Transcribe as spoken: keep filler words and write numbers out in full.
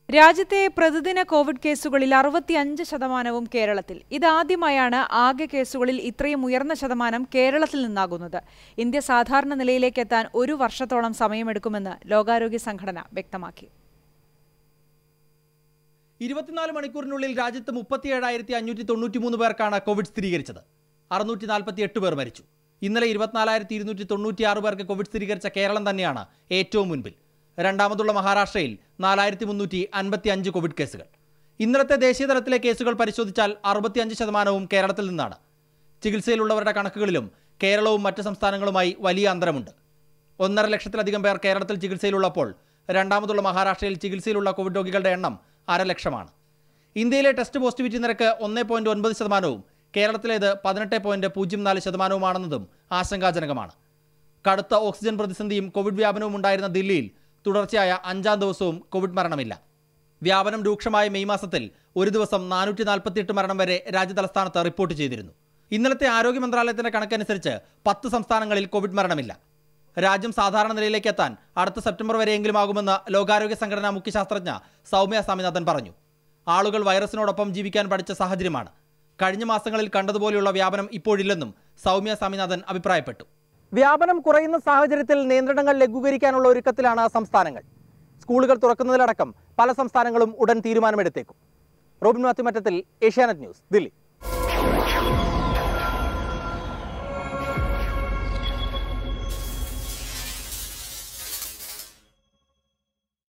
രാജ്യത്തെ പ്രതിദിന കോവിഡ് കേസുകളിൽ അറുപത്തിയഞ്ച് ശതമാനവും കേരളത്തിൽ. ഇതാദ്യമായാണ് ആകെ കേസുകളിൽ ഇത്രയും ഉയർന്ന ശതമാനം കേരളത്തിൽ നിന്നാകുന്നത്. ഇന്ത്യ സാധാരണ നിലയിലേക്ക് എത്താൻ ഒരു വർഷത്തോളം സമയമെടുക്കുമെന്ന് ലോകാരോഗ്യ സംഘടന വ്യക്തമാക്കി. ഇരുപത്തിനാല് മണിക്കൂറിനുള്ളിൽ രാജ്യത്ത് മുപ്പത്തിയേഴായിരത്തി അഞ്ഞൂറ്റി തൊണ്ണൂറ്റി മൂന്ന് പേർക്കാണ് കോവിഡ് സ്ഥിരീകരിച്ചത്. അറുന്നൂറ്റി നാൽപ്പത്തി എട്ട് പേർ മരിച്ചു. ഇന്നലെ ഇരുപത്തിനാലായിരത്തി ഇരുന്നൂറ്റി തൊണ്ണൂറ്റി ആറ് പേർക്ക് കോവിഡ് സ്ഥിരീകരിച്ച കേരളം തന്നെയാണ് ഏറ്റവും മുൻപിൽ. രണ്ടാമതുള്ള മഹാരാഷ്ട്രയിൽ നാലായിരത്തി മുന്നൂറ്റി അൻപത്തി അഞ്ച് കോവിഡ് കേസുകൾ. ഇന്നലത്തെ ദേശീയ തലത്തിലെ കേസുകൾ പരിശോധിച്ചാൽ അറുപത്തിയഞ്ച് ശതമാനവും കേരളത്തിൽ നിന്നാണ്. ചികിത്സയിലുള്ളവരുടെ കണക്കുകളിലും കേരളവും മറ്റ് സംസ്ഥാനങ്ങളുമായി വലിയ അന്തരമുണ്ട്. ഒന്നര ലക്ഷത്തിലധികം പേർ കേരളത്തിൽ ചികിത്സയിലുള്ളപ്പോൾ രണ്ടാമതുള്ള മഹാരാഷ്ട്രയിൽ ചികിത്സയിലുള്ള കോവിഡ് രോഗികളുടെ എണ്ണം അരലക്ഷമാണ്. ഇന്ത്യയിലെ ടെസ്റ്റ് പോസിറ്റിവിറ്റി നിരക്ക് ഒന്ന് പോയിന്റ് ഒൻപത് ശതമാനവും കേരളത്തിലേത് പതിനെട്ട് പോയിന്റ് പൂജ്യം നാല് ശതമാനവുമാണെന്നതും ആശങ്കാജനകമാണ്. കടുത്ത ഓക്സിജൻ പ്രതിസന്ധിയും കോവിഡ് വ്യാപനവും ഉണ്ടായിരുന്ന ദില്ലിയിൽ തുടർച്ചയായ അഞ്ചാം ദിവസവും കോവിഡ് മരണമില്ല. വ്യാപനം രൂക്ഷമായ മെയ് മാസത്തിൽ ഒരു ദിവസം നാനൂറ്റി നാൽപ്പത്തിയെട്ട് മരണം വരെ രാജ്യതലസ്ഥാനത്ത് റിപ്പോർട്ട് ചെയ്തിരുന്നു. ഇന്നലത്തെ ആരോഗ്യ മന്ത്രാലയത്തിന്റെ കണക്കനുസരിച്ച് പത്ത് സംസ്ഥാനങ്ങളിൽ കോവിഡ് മരണമില്ല. രാജ്യം സാധാരണ നിലയിലേക്ക് എത്താൻ അടുത്ത സെപ്റ്റംബർ വരെയെങ്കിലും ആകുമെന്ന് ലോകാരോഗ്യ സംഘടനാ മുഖ്യശാസ്ത്രജ്ഞ സൗമ്യ സ്വാമിനാഥൻ പറഞ്ഞു. ആളുകൾ വൈറസിനോടൊപ്പം ജീവിക്കാൻ പഠിച്ച സാഹചര്യമാണ്. കഴിഞ്ഞ മാസങ്ങളിൽ കണ്ടതുപോലെയുള്ള വ്യാപനം ഇപ്പോഴില്ലെന്നും സൗമ്യ സ്വാമിനാഥൻ അഭിപ്രായപ്പെട്ടു. വ്യാപനം കുറയുന്ന സാഹചര്യത്തിൽ നിയന്ത്രണങ്ങൾ ലഘൂകരിക്കാനുള്ള ഒരുക്കത്തിലാണ് സംസ്ഥാനങ്ങൾ. സ്കൂളുകൾ തുറക്കുന്നതിലടക്കം പല സംസ്ഥാനങ്ങളും ഉടൻ തീരുമാനമെടുത്തേക്കും. റോബിൻ മാത്യു മറ്റത്തിൽ, ഏഷ്യാനെറ്റ് ന്യൂസ്, ദില്ലി.